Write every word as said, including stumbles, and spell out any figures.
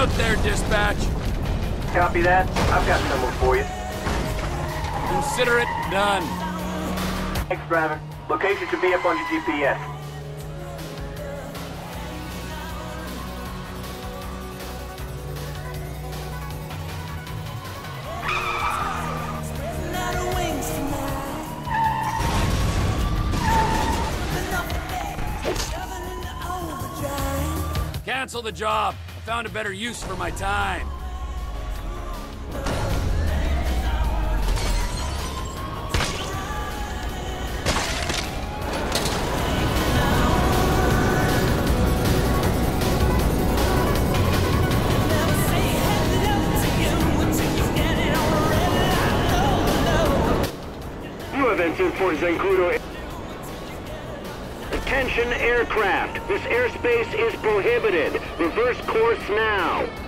out there, dispatch. Copy that. I've got someone for you. Consider it done. Thanks, driver. Location should be up on your G P S. Cancel the job. I found a better use for my time. You have entered for Zancudo. Attention aircraft. This airspace is prohibited. Reverse course now.